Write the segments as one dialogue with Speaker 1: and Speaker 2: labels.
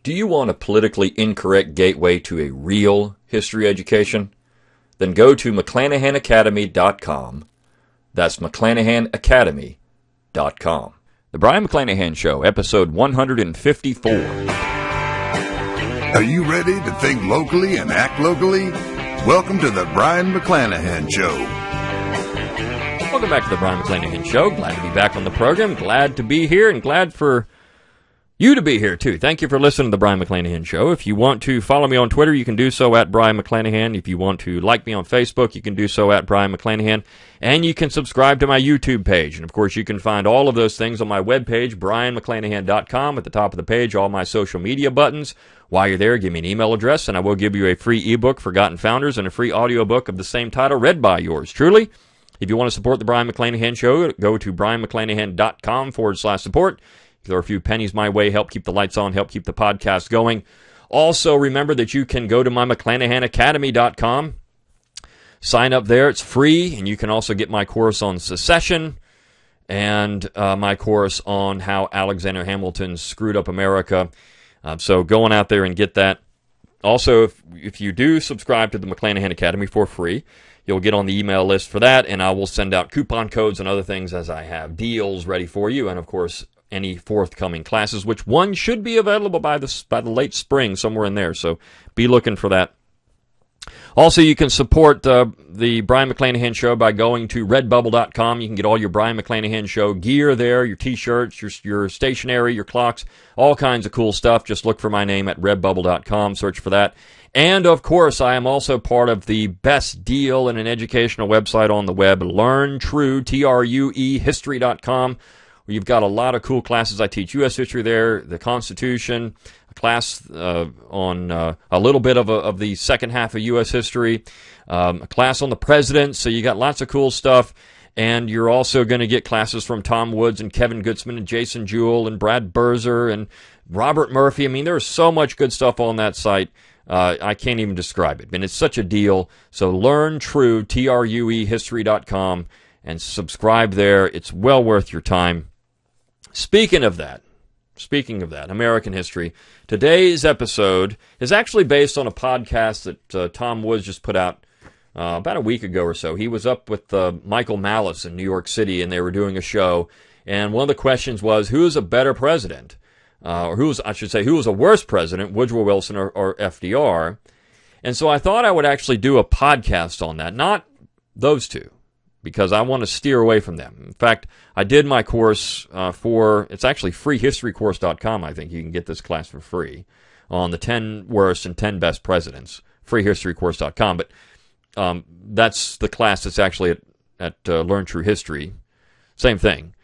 Speaker 1: Do you want a politically incorrect gateway to a real history education? Then go to McClanahanacademy.com. That's McClanahanacademy.com. The Brion McClanahan Show, episode 154.
Speaker 2: Are you ready to think locally and act locally? Welcome to the Brion McClanahan Show.
Speaker 1: Welcome back to the Brion McClanahan Show. Glad to be back on the program. Glad to be here and glad for you to be here, too. Thank you for listening to the Brion McClanahan Show. If you want to follow me on Twitter, you can do so at Brion McClanahan. If you want to like me on Facebook, you can do so at Brion McClanahan. And you can subscribe to my YouTube page. And, of course, you can find all of those things on my webpage, BrionMcClanahan.com. At the top of the page, all my social media buttons. While you're there, give me an email address, and I will give you a free ebook, Forgotten Founders, and a free audiobook of the same title, read by yours truly. If you want to support the Brion McClanahan Show, go to BrionMcClanahan.com/support. Throw a few pennies my way, help keep the lights on, help keep the podcast going. Also, remember that you can go to my McClanahanacademy.com. Sign up there. It's free, and you can also get my course on secession and my course on how Alexander Hamilton screwed up America. So go on out there and get that. Also, if you do subscribe to the McClanahan Academy for free, you'll get on the email list for that, and I will send out coupon codes and other things as I have deals ready for you, and of course, any forthcoming classes, which one should be available by the late spring, somewhere in there. So be looking for that. Also, you can support the Brion McClanahan Show by going to redbubble.com. You can get all your Brion McClanahan Show gear there, your T-shirts, your stationery, your clocks, all kinds of cool stuff. Just look for my name at redbubble.com. Search for that. And, of course, I am also part of the best deal in an educational website on the web, LearnTrue, True, history.com. You've got a lot of cool classes. I teach U.S. history there, the Constitution, a class on a little bit of the second half of U.S. history, a class on the president. So you got lots of cool stuff. And you're also going to get classes from Tom Woods and Kevin Gutzman and Jason Jewell and Brad Berzer and Robert Murphy. I mean, there's so much good stuff on that site. I can't even describe it. And it's such a deal. So LearnTrue, True, history.com, and subscribe there. It's well worth your time. Speaking of that, American history, today's episode is actually based on a podcast that Tom Woods just put out about a week ago or so. He was up with Michael Malice in New York City, and they were doing a show. And one of the questions was, who is a better president? Or who was a worse president, Woodrow Wilson or FDR? And so I thought I would actually do a podcast on that, not those two, because I want to steer away from them. In fact, I did my course it's actually freehistorycourse.com. I think you can get this class for free on the 10 worst and 10 best presidents, freehistorycourse.com. But that's the class that's actually at Learn True History. Same thing.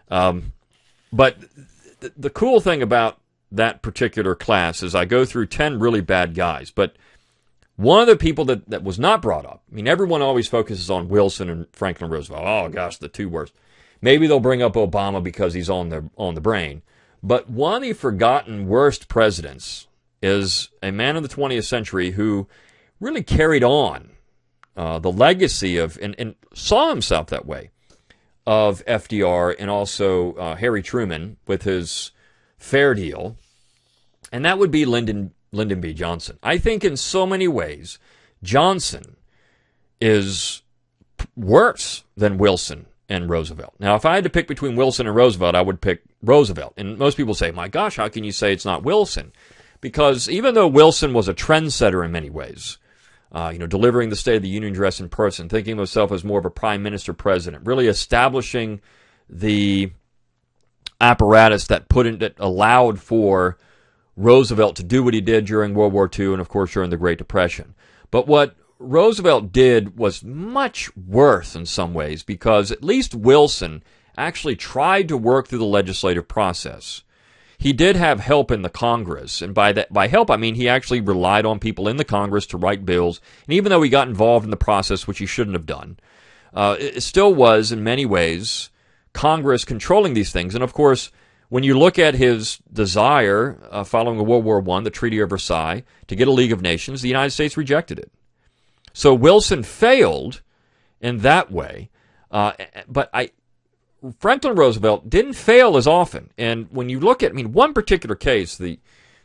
Speaker 1: But the cool thing about that particular class is I go through 10 really bad guys, but one of the people that was not brought up, I mean, everyone always focuses on Wilson and Franklin Roosevelt. Oh, gosh, the two worst. Maybe they'll bring up Obama because he's on the brain. But one of the forgotten worst presidents is a man of the 20th century who really carried on the legacy of, and saw himself that way, of FDR and also Harry Truman with his fair deal. And that would be Lyndon B. Johnson. I think in so many ways, Johnson is worse than Wilson and Roosevelt. Now, if I had to pick between Wilson and Roosevelt, I would pick Roosevelt. And most people say, my gosh, how can you say it's not Wilson? Because even though Wilson was a trendsetter in many ways, delivering the State of the Union address in person, thinking of himself as more of a prime minister president, really establishing the apparatus that allowed for Roosevelt to do what he did during World War II and, of course, during the Great Depression. But what Roosevelt did was much worse in some ways, because at least Wilson actually tried to work through the legislative process. He did have help in the Congress, and by help I mean he actually relied on people in the Congress to write bills, and even though he got involved in the process, which he shouldn't have done, it still was, in many ways, Congress controlling these things. And, of course, when you look at his desire following World War I, the Treaty of Versailles, to get a League of Nations, the United States rejected it. So Wilson failed in that way, but Franklin Roosevelt didn't fail as often. And when you look at, one particular case, the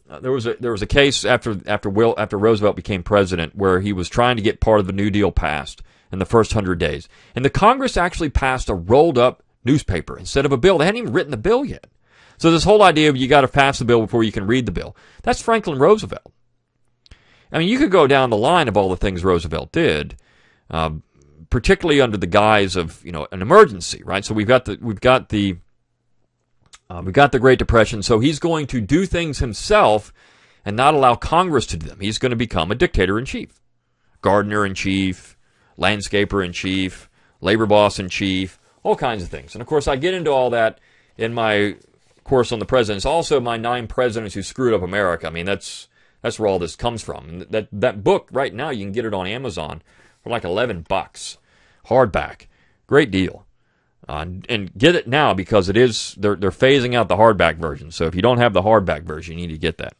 Speaker 1: there was a case after Roosevelt became president where he was trying to get part of the New Deal passed in the first 100 days. And the Congress actually passed a rolled-up newspaper instead of a bill. They hadn't even written the bill yet. So this whole idea of you got to pass the bill before you can read the bill, that's Franklin Roosevelt. I mean, you could go down the line of all the things Roosevelt did, particularly under the guise of, an emergency, right? So we've got the Great Depression, so he's going to do things himself and not allow Congress to do them. He's going to become a dictator-in-chief, gardener-in-chief, landscaper-in-chief, labor boss-in-chief, all kinds of things. And, of course, I get into all that in my course on the presidents. Also, my 9 presidents who screwed up America. I mean, that's where all this comes from. That book, right now, you can get it on Amazon for like $11, hardback. Great deal. And get it now because they're phasing out the hardback version. So if you don't have the hardback version, you need to get that.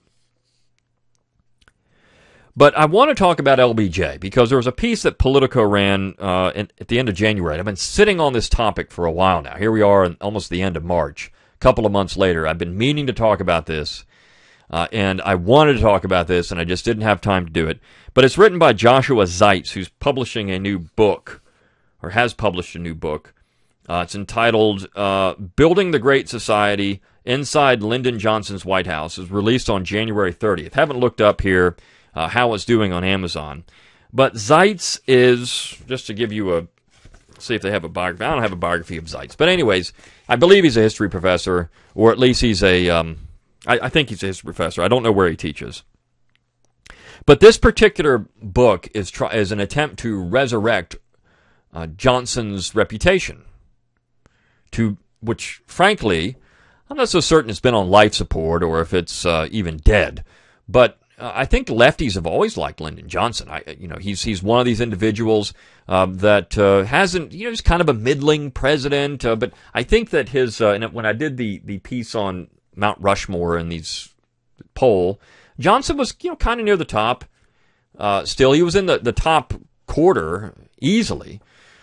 Speaker 1: But I want to talk about LBJ because there was a piece that Politico ran at the end of January. I've been sitting on this topic for a while now. Here we are in almost the end of March. A couple of months later, I've been meaning to talk about this. And I wanted to talk about this, and I just didn't have time to do it. But it's written by Joshua Zeitz, who's publishing a new book, or has published a new book. It's entitled Building the Great Society Inside Lyndon Johnson's White House. It was released on January 30th. Haven't looked up here how it's doing on Amazon. But Zeitz is, just to give you see if they have a biography. I don't have a biography of Zeitz. But anyways, I believe he's a history professor, or at least he's I think he's a history professor. I don't know where he teaches. But this particular book is an attempt to resurrect Johnson's reputation, which, frankly, I'm not so certain it's been on life support or if it's even dead. But I think lefties have always liked Lyndon Johnson. He's one of these individuals that hasn't, he's kind of a middling president. But I think that his, when I did the piece on Mount Rushmore in these poll, Johnson was, kind of near the top. Still, he was in the top quarter easily.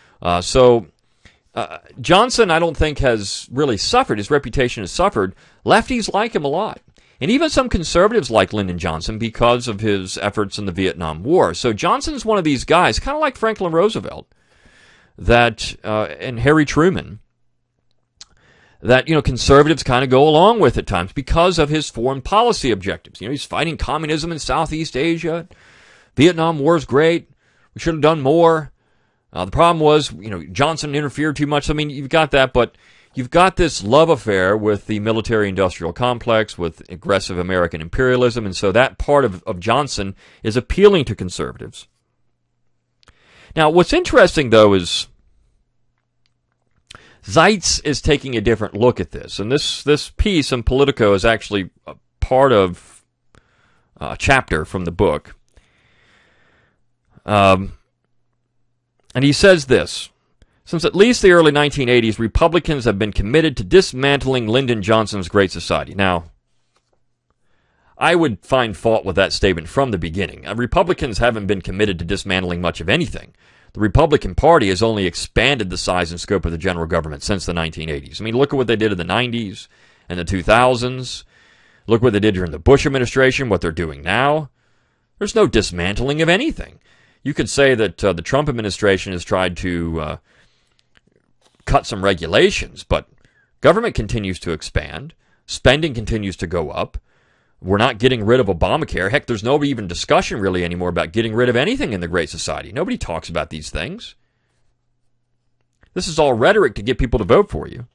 Speaker 1: Johnson, I don't think, has really suffered. His reputation has suffered. Lefties like him a lot. And even some conservatives like Lyndon Johnson because of his efforts in the Vietnam War. So Johnson's one of these guys, kind of like Franklin Roosevelt, and Harry Truman, that, conservatives kind of go along with at times because of his foreign policy objectives. He's fighting communism in Southeast Asia. Vietnam War's great. We should have done more. The problem was, Johnson interfered too much. I mean, you've got that, but you've got this love affair with the military-industrial complex, with aggressive American imperialism, and so that part of Johnson is appealing to conservatives. Now, what's interesting, though, is Zeitz is taking a different look at this, and this piece in Politico is actually a part of a chapter from the book. And he says this: since at least the early 1980s, Republicans have been committed to dismantling Lyndon Johnson's Great Society. Now, I would find fault with that statement from the beginning. Republicans haven't been committed to dismantling much of anything. The Republican Party has only expanded the size and scope of the general government since the 1980s. I mean, look at what they did in the 90s and the 2000s. Look what they did during the Bush administration, what they're doing now. There's no dismantling of anything. You could say that the Trump administration has tried to cut some regulations, but government continues to expand. Spending continues to go up. We're not getting rid of Obamacare. Heck, there's no even discussion really anymore about getting rid of anything in the Great Society. Nobody talks about these things. This is all rhetoric to get people to vote for you.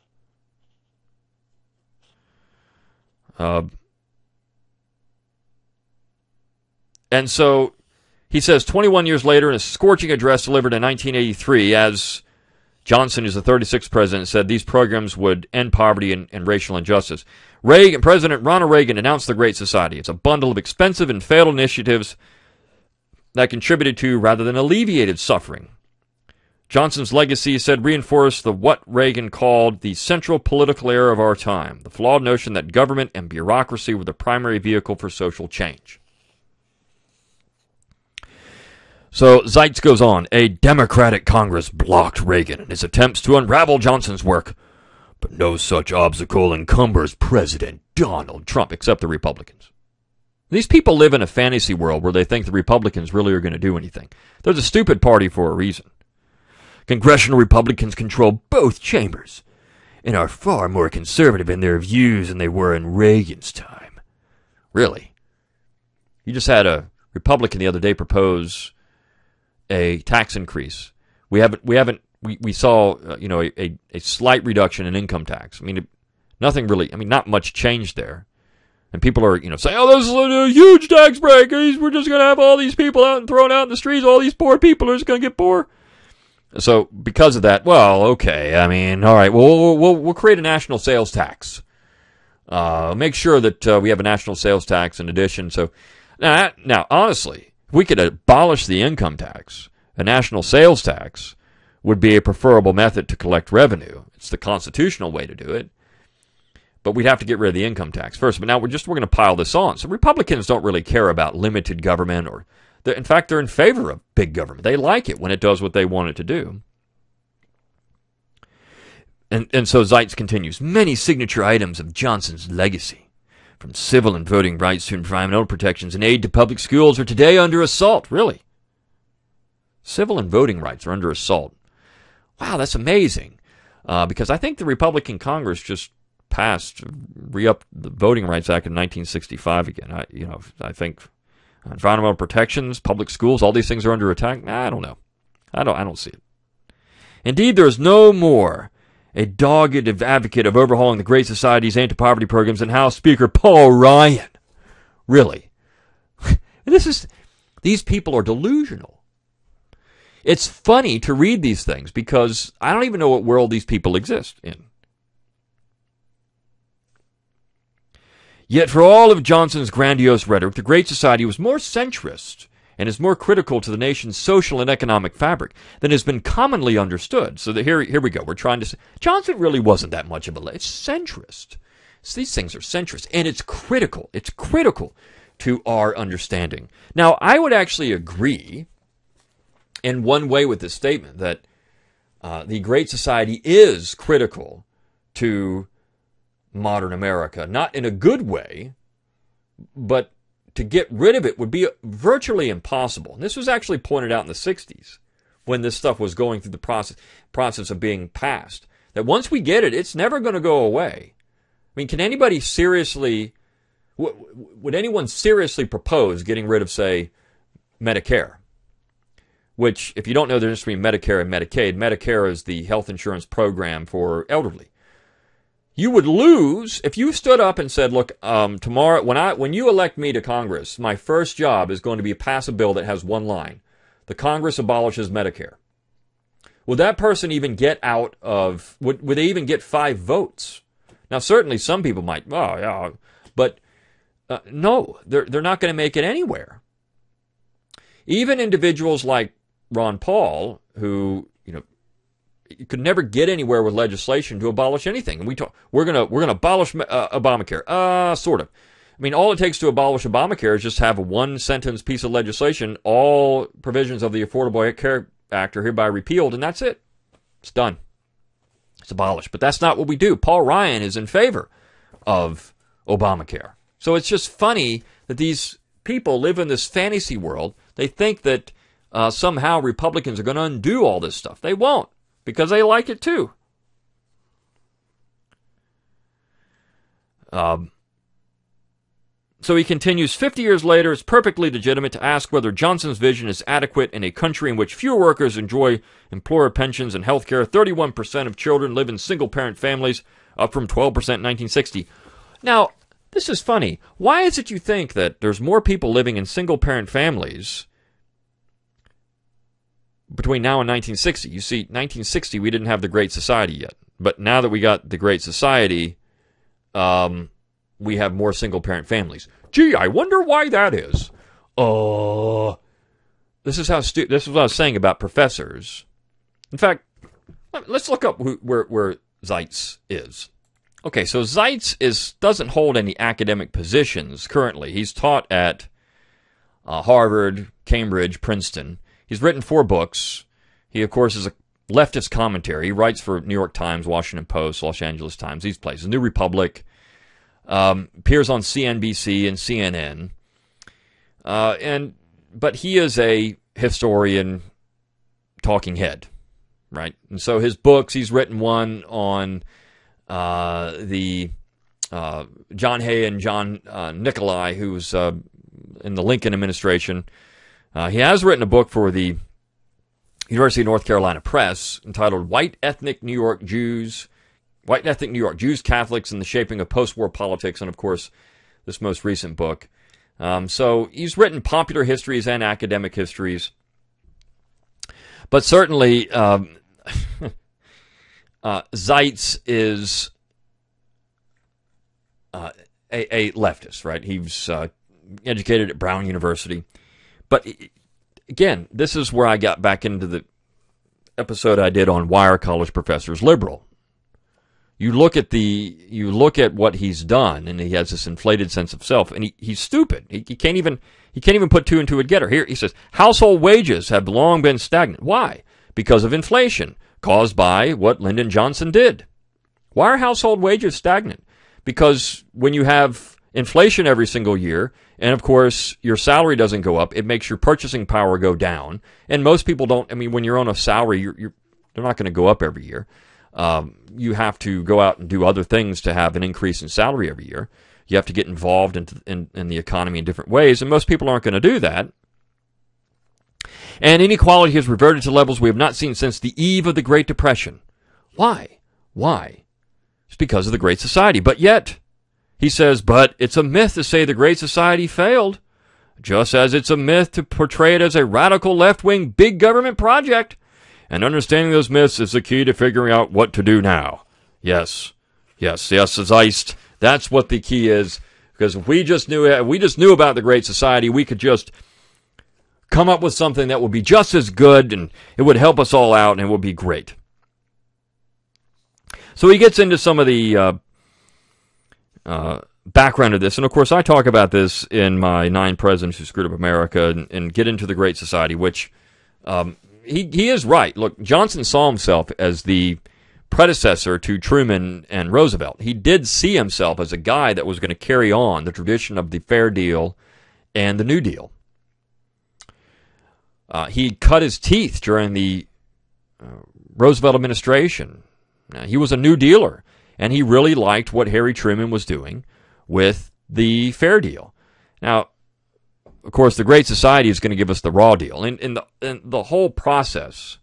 Speaker 1: And so he says 21 years later in a scorching address delivered in 1983, as Johnson, who's the 36th president, said these programs would end poverty and racial injustice. President Ronald Reagan announced the Great Society. It's a bundle of expensive and failed initiatives that contributed to rather than alleviated suffering. Johnson's legacy, he said, reinforced what Reagan called the central political error of our time, the flawed notion that government and bureaucracy were the primary vehicle for social change. So Zeitz goes on, a Democratic Congress blocked Reagan in his attempts to unravel Johnson's work, but no such obstacle encumbers President Donald Trump, except the Republicans. These people live in a fantasy world where they think the Republicans really are going to do anything. They're the stupid party for a reason. Congressional Republicans control both chambers and are far more conservative in their views than they were in Reagan's time. Really? You just had a Republican the other day propose a tax increase. We saw a slight reduction in income tax. I mean, nothing really. I mean, not much changed there. And people are, saying, oh, this is a huge tax break. We're just going to have all these people out and thrown out in the streets. All these poor people are just going to get poor. So because of that, well, okay. I mean, all right. Well, we'll create a national sales tax. Make sure that we have a national sales tax in addition. So now, honestly, if we could abolish the income tax, a national sales tax would be a preferable method to collect revenue. It's the constitutional way to do it. But we'd have to get rid of the income tax first. But now we're going to pile this on. So Republicans don't really care about limited government, in fact, they're in favor of big government. They like it when it does what they want it to do. And so Zeitz continues, many signature items of Johnson's legacy, from civil and voting rights to environmental protections and aid to public schools, are today under assault. Really? Civil and voting rights are under assault. Wow, that's amazing. Because I think the Republican Congress just passed, re-upped the Voting Rights Act in 1965 again. I think environmental protections, public schools, all these things are under attack. I don't know. I don't see it. Indeed, there is no more a dogged advocate of overhauling the Great Society's anti-poverty programs than House Speaker Paul Ryan. Really? These people are delusional. It's funny to read these things because I don't even know what world these people exist in. Yet for all of Johnson's grandiose rhetoric, the Great Society was more centrist and is more critical to the nation's social and economic fabric than has been commonly understood. So here we go. We're trying to say Johnson really wasn't that much of it's centrist. So these things are centrist, and it's critical. It's critical to our understanding. Now, I would actually agree in one way with this statement that the Great Society is critical to modern America, not in a good way, but to get rid of it would be virtually impossible. And this was actually pointed out in the 60s when this stuff was going through the process of being passed, that once we get it, it's never going to go away. I mean, can anybody seriously, would anyone seriously propose getting rid of, say, Medicare? Which, if you don't know the difference between Medicare and Medicaid, Medicare is the health insurance program for elderly. You would lose if you stood up and said, look, tomorrow, when you elect me to Congress, my first job is going to be to pass a bill that has one line. The Congress abolishes Medicare. Would that person even get out of, would they even get 5 votes? Now, certainly some people might, oh, yeah, but no, they're not going to make it anywhere. Even individuals like Ron Paul, who, you could never get anywhere with legislation to abolish anything. And we're gonna abolish Obamacare. Sort of. I mean, all it takes to abolish Obamacare is just have a one-sentence piece of legislation. All provisions of the Affordable Care Act are hereby repealed, and that's it. It's done. It's abolished. But that's not what we do. Paul Ryan is in favor of Obamacare. So it's just funny that these people live in this fantasy world. They think that somehow Republicans are going to undo all this stuff. They won't, because they like it too. So he continues, 50 years later, it's perfectly legitimate to ask whether Johnson's vision is adequate in a country in which fewer workers enjoy employer pensions and health care. 31% of children live in single-parent families, up from 12% in 1960. Now, this is funny. Why is it you think that there's more people living in single-parent families between now and 1960? You see, 1960, we didn't have the Great Society yet. But now that we got the Great Society, we have more single-parent families. Gee, I wonder why that is. This is what I was saying about professors. In fact, let's look up where Zeitz is. Okay, so Zeitz doesn't hold any academic positions currently. He's taught at Harvard, Cambridge, Princeton. He's written 4 books. He, of course, is a leftist commentary. He writes for New York Times, Washington Post, Los Angeles Times, these places. New Republic. Appears on CNBC and CNN. But he is a historian, talking head, right? And so his books, he's written one on the John Hay and John Nicolai, who's in the Lincoln administration. He has written a book for the University of North Carolina Press entitled White Ethnic New York Jews, Catholics, and the Shaping of Post-War Politics, and of course, this most recent book. So he's written popular histories and academic histories. But certainly, Zeitz is a leftist, right? He was educated at Brown University. But again, this is where I got back into the episode I did on why are college professors liberal. You look at what he's done, and he has this inflated sense of self, and he's stupid. He can't even put two and two together. Here he says household wages have long been stagnant. Why? Because of inflation caused by what Lyndon Johnson did. Why are household wages stagnant? Because when you have inflation every single year, and of course your salary doesn't go up, it makes your purchasing power go down. And most people don't. I mean, when you're on a salary, they're not going to go up every year. You have to go out and do other things to have an increase in salary every year. You have to get involved in the economy in different ways, and most people aren't going to do that. And inequality has reverted to levels we have not seen since the eve of the Great Depression. Why? It's because of the Great Society. But yet, he says, but it's a myth to say the Great Society failed, just as it's a myth to portray it as a radical left-wing big government project. And understanding those myths is the key to figuring out what to do now. Yes, Zeist. That's what the key is. Because if we just knew about the Great Society, we could just come up with something that would be just as good, and it would help us all out, and it would be great. So he gets into some of the background of this, and of course I talk about this in my 9 Presidents Who Screwed Up America, and get into the Great Society, which he is right. Look, Johnson saw himself as the predecessor to Truman and Roosevelt. He did see himself as a guy that was going to carry on the tradition of the Fair Deal and the New Deal. He cut his teeth during the Roosevelt administration. He was a New Dealer, and he really liked what Harry Truman was doing with the Fair Deal. Now, of course, the Great Society is going to give us the raw deal. In the whole process,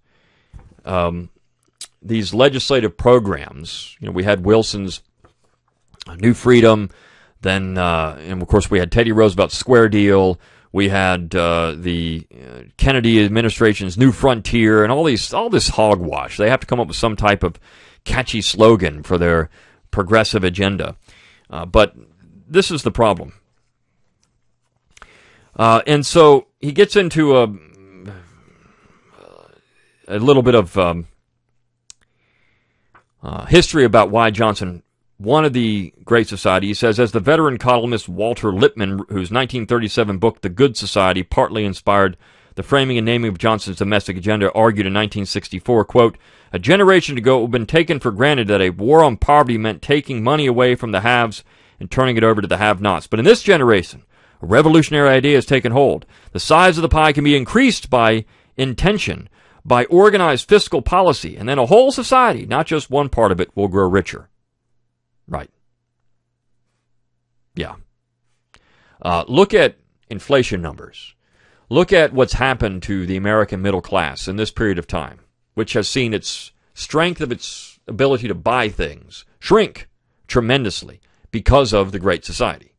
Speaker 1: these legislative programs, we had Wilson's New Freedom, then, and of course, we had Teddy Roosevelt's Square Deal. We had the Kennedy administration's New Frontier, and all this hogwash. They have to come up with some type of catchy slogan for their progressive agenda. But this is the problem. And so he gets into a little bit of history about why Johnson wanted the Great Society. He says, as the veteran columnist Walter Lippmann, whose 1937 book, The Good Society, partly inspired the framing and naming of Johnson's domestic agenda, argued in 1964, quote, a generation ago it would have been taken for granted that a war on poverty meant taking money away from the haves and turning it over to the have-nots. But in this generation, a revolutionary idea has taken hold. The size of the pie can be increased by intention, by organized fiscal policy, and then a whole society, not just one part of it, will grow richer. Right. Yeah. Look at inflation numbers. Look at what's happened to the American middle class in this period of time, which has seen its strength of its ability to buy things shrink tremendously because of the Great Society.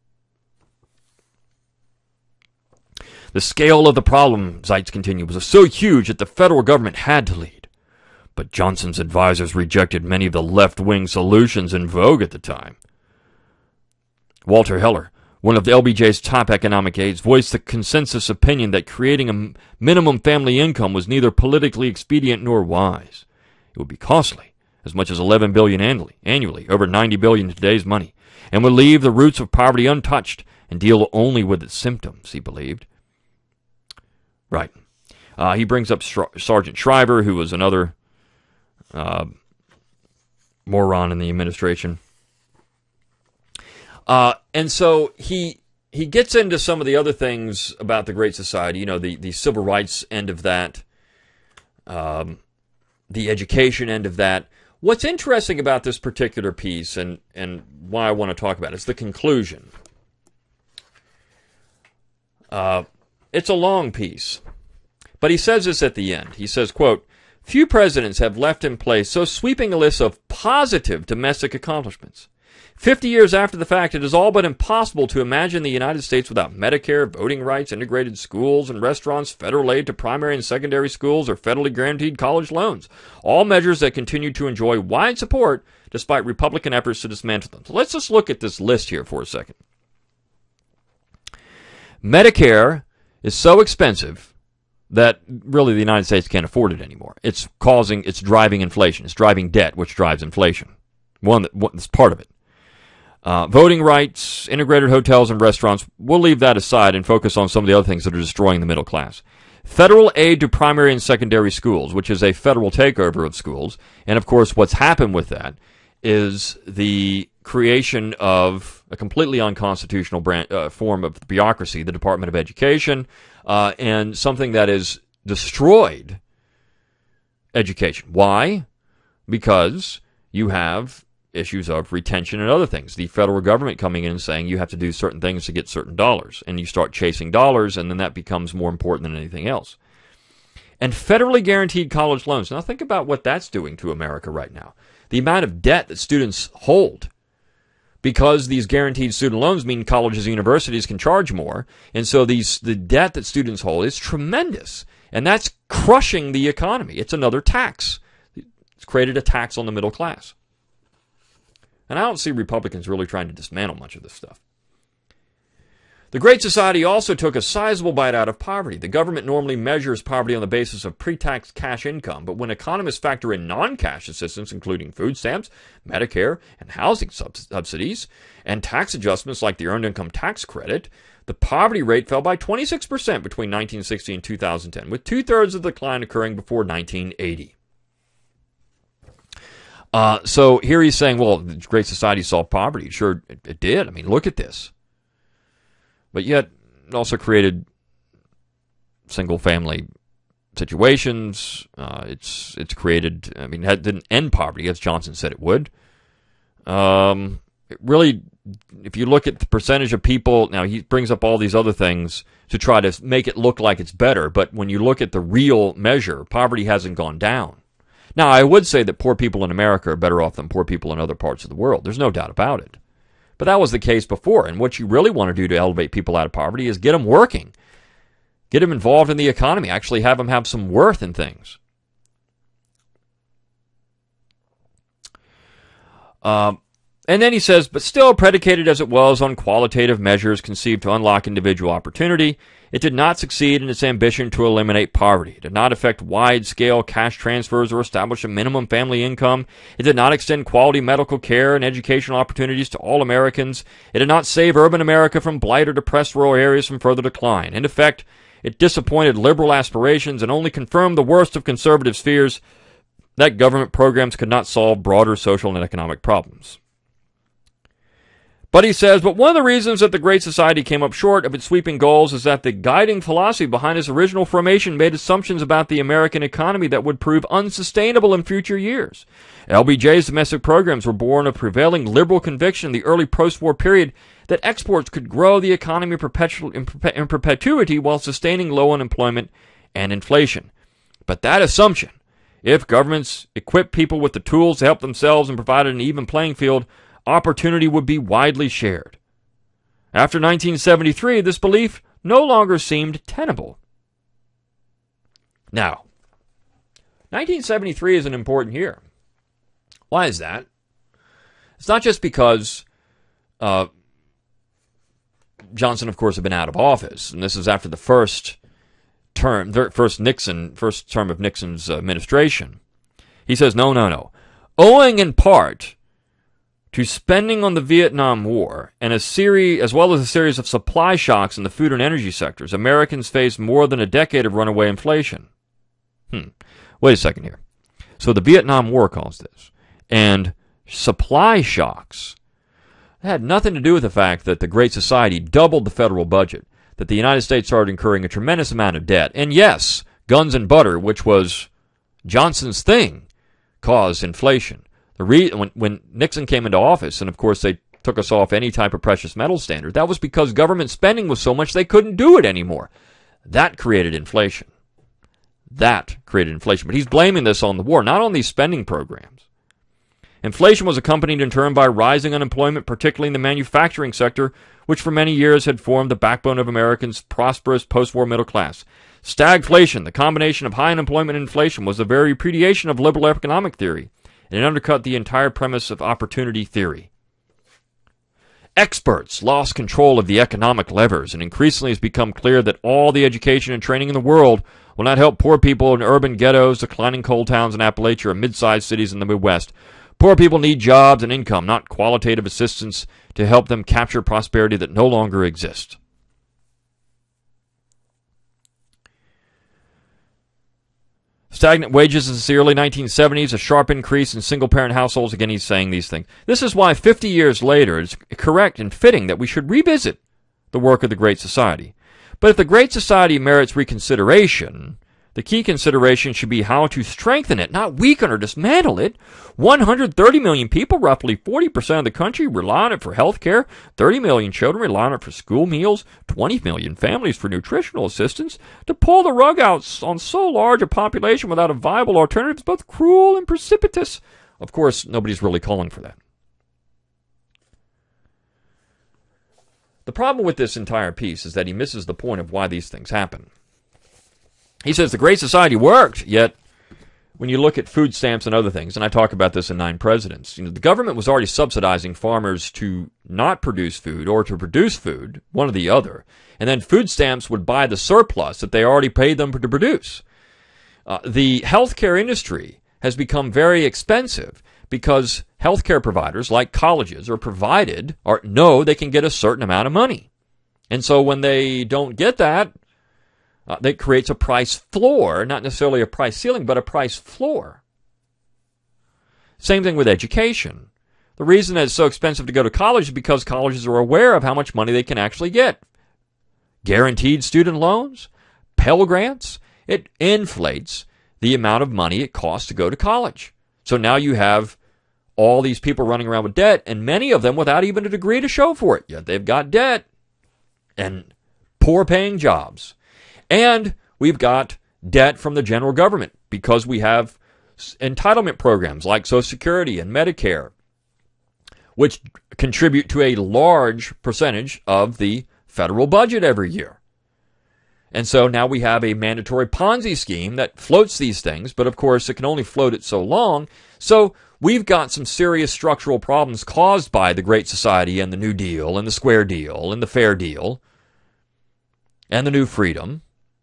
Speaker 1: The scale of the problem, Zeitz continued, was so huge that the federal government had to lead. But Johnson's advisors rejected many of the left-wing solutions in vogue at the time. Walter Heller, one of the LBJ's top economic aides, voiced the consensus opinion that creating a minimum family income was neither politically expedient nor wise. It would be costly, as much as $11 billion annually, over $90 billion in today's money, and would leave the roots of poverty untouched and deal only with its symptoms, he believed. Right. He brings up Sergeant Shriver, who was another moron in the administration. And so he he gets into some of the other things about the Great Society, the civil rights end of that, the education end of that. What's interesting about this particular piece and why I want to talk about it is the conclusion. It's a long piece, but he says this at the end. He says, quote, "Few presidents have left in place so sweeping a list of positive domestic accomplishments. 50 years after the fact, it is all but impossible to imagine the United States without Medicare, voting rights, integrated schools and restaurants, federal aid to primary and secondary schools, or federally guaranteed college loans. All measures that continue to enjoy wide support despite Republican efforts to dismantle them." So let's just look at this list here for a second. Medicare is so expensive that really the United States can't afford it anymore. It's driving inflation. It's driving debt, which drives inflation. That's part of it. Voting rights, integrated hotels and restaurants, we'll leave that aside and focus on some of the other things that are destroying the middle class. Federal aid to primary and secondary schools, which is a federal takeover of schools. And, of course, what's happened with that is the creation of a completely unconstitutional form of bureaucracy, the Department of Education, and something that has destroyed education. Why? Because you have issues of retention and other things. The federal government coming in and saying you have to do certain things to get certain dollars, and you start chasing dollars, and then that becomes more important than anything else. And federally guaranteed college loans. Now think about what that's doing to America right now. The amount of debt that students hold, because these guaranteed student loans mean colleges and universities can charge more, and so the debt that students hold is tremendous, and that's crushing the economy. It's another tax. It's created a tax on the middle class. And I don't see Republicans really trying to dismantle much of this stuff. The Great Society also took a sizable bite out of poverty. The government normally measures poverty on the basis of pre-tax cash income, but when economists factor in non-cash assistance, including food stamps, Medicare, and housing subsidies, and tax adjustments like the Earned Income Tax Credit, the poverty rate fell by 26% between 1960 and 2010, with two-thirds of the decline occurring before 1980. So here he's saying, well, the Great Society solved poverty. Sure, it did. I mean, look at this. But yet, it also created single-family situations. It's created, I mean, it didn't end poverty, as Johnson said it would. It really, if you look at the percentage of people, now he brings up all these other things to try to make it look like it's better, but when you look at the real measure, poverty hasn't gone down. Now, I would say that poor people in America are better off than poor people in other parts of the world. There's no doubt about it. But that was the case before, and what you really want to do to elevate people out of poverty is get them working. Get them involved in the economy. Actually have them have some worth in things. And then he says, but still predicated as it was on qualitative measures conceived to unlock individual opportunity, it did not succeed in its ambition to eliminate poverty. It did not effect wide-scale cash transfers or establish a minimum family income. It did not extend quality medical care and educational opportunities to all Americans. It did not save urban America from blight or depressed rural areas from further decline. In effect, it disappointed liberal aspirations and only confirmed the worst of conservatives' fears that government programs could not solve broader social and economic problems. But he says, but one of the reasons that the Great Society came up short of its sweeping goals is that the guiding philosophy behind its original formation made assumptions about the American economy that would prove unsustainable in future years. LBJ's domestic programs were born of prevailing liberal conviction in the early post-war period that exports could grow the economy in perpetuity while sustaining low unemployment and inflation. But that assumption, if governments equipped people with the tools to help themselves and provided an even playing field, opportunity would be widely shared. After 1973, this belief no longer seemed tenable. Now, 1973 is an important year. Why is that? It's not just because Johnson, of course, had been out of office, and this is after the first term of Nixon's administration. He says, no. Owing in part to spending on the Vietnam War and as well as a series of supply shocks in the food and energy sectors, Americans faced more than a decade of runaway inflation. Wait a second here. So the Vietnam War caused this. And supply shocks. It had nothing to do with the fact that the Great Society doubled the federal budget, that the United States started incurring a tremendous amount of debt. And yes, guns and butter, which was Johnson's thing, caused inflation. When Nixon came into office, and of course they took us off any type of precious metal standard, that was because government spending was so much they couldn't do it anymore. That created inflation. But he's blaming this on the war, not on these spending programs. Inflation was accompanied in turn by rising unemployment, particularly in the manufacturing sector, which for many years had formed the backbone of Americans' prosperous post-war middle class. Stagflation, the combination of high unemployment and inflation, was the very repudiation of liberal economic theory, and it undercut the entire premise of opportunity theory. Experts lost control of the economic levers, and increasingly it's become clear that all the education and training in the world will not help poor people in urban ghettos, declining coal towns in Appalachia, or mid-sized cities in the Midwest. Poor people need jobs and income, not qualitative assistance to help them capture prosperity that no longer exists. Stagnant wages since the early 1970s, a sharp increase in single-parent households. Again, he's saying these things. This is why 50 years later it's correct and fitting that we should revisit the work of the Great Society. But if the Great Society merits reconsideration, the key consideration should be how to strengthen it, not weaken or dismantle it. 130 million people, roughly 40% of the country, rely on it for health care. 30 million children rely on it for school meals. 20 million families for nutritional assistance. To pull the rug out on so large a population without a viable alternative is both cruel and precipitous. Of course, nobody's really calling for that. The problem with this entire piece is that he misses the point of why these things happen. He says the Great Society worked, yet when you look at food stamps and other things, and I talk about this in 9 Presidents, the government was already subsidizing farmers to not produce food or to produce food, one or the other, and then food stamps would buy the surplus that they already paid them to produce. The healthcare industry has become very expensive because healthcare providers, like colleges, are provided or know they can get a certain amount of money. And so when they don't get that, that creates a price floor, not necessarily a price ceiling, but a price floor. Same thing with education. The reason that it's so expensive to go to college is because colleges are aware of how much money they can actually get. Guaranteed student loans, Pell Grants, it inflates the amount of money it costs to go to college. So now you have all these people running around with debt, and many of them without even a degree to show for it. Yet they've got debt and poor paying jobs. And we've got debt from the general government because we have entitlement programs like Social Security and Medicare, which contribute to a large percentage of the federal budget every year. And so now we have a mandatory Ponzi scheme that floats these things, but of course it can only float it so long. So we've got some serious structural problems caused by the Great Society and the New Deal and the Square Deal and the Fair Deal and the New Freedom.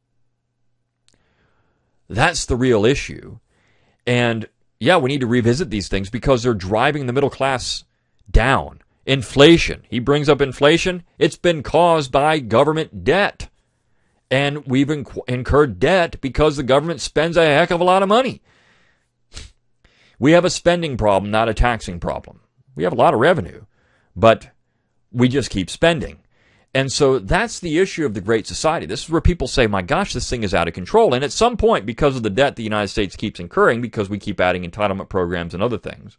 Speaker 1: That's the real issue. And yeah, we need to revisit these things because they're driving the middle class down. Inflation. He brings up inflation. It's been caused by government debt. And we've incurred debt because the government spends a heck of a lot of money. We have a spending problem, not a taxing problem. We have a lot of revenue, but we just keep spending. And so that's the issue of the Great Society. This is where people say, my gosh, this thing is out of control. And at some point, because of the debt the United States keeps incurring, because we keep adding entitlement programs and other things,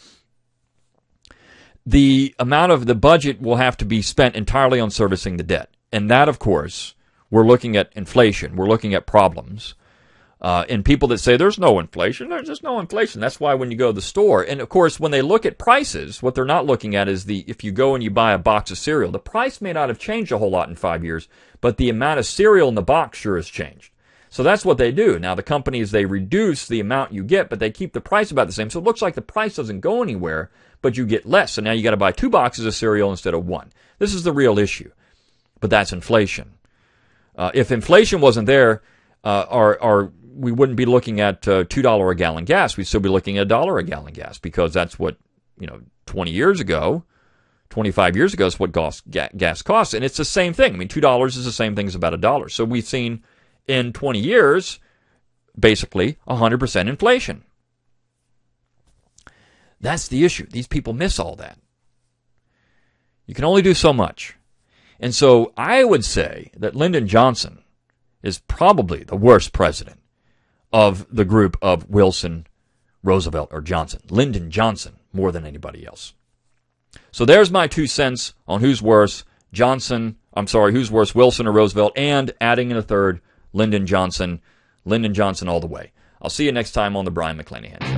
Speaker 1: the amount of the budget will have to be spent entirely on servicing the debt. And that, of course, we're looking at inflation. We're looking at problems. And people that say there's no inflation, there's just no inflation. That's why when you go to the store, and of course when they look at prices, what they're not looking at is if you go and you buy a box of cereal, the price may not have changed a whole lot in 5 years, but the amount of cereal in the box sure has changed. So that's what they do. Now the companies, they reduce the amount you get, but they keep the price about the same. So it looks like the price doesn't go anywhere, but you get less. So now you got to buy 2 boxes of cereal instead of 1. This is the real issue. But that's inflation. If inflation wasn't there, we wouldn't be looking at $2 a gallon gas. We'd still be looking at $1 a gallon gas because that's what, 20 years ago, 25 years ago is what gas costs. And it's the same thing. I mean, $2 is the same thing as about $1. So we've seen in 20 years, basically 100% inflation. That's the issue. These people miss all that. You can only do so much. And so I would say that Lyndon Johnson is probably the worst president of the group of Wilson, Roosevelt, or Johnson. Lyndon Johnson more than anybody else. So there's my 2 cents on who's worse, who's worse, Wilson or Roosevelt, and adding in a third, Lyndon Johnson. Lyndon Johnson all the way. I'll see you next time on the Brion McClanahan Show.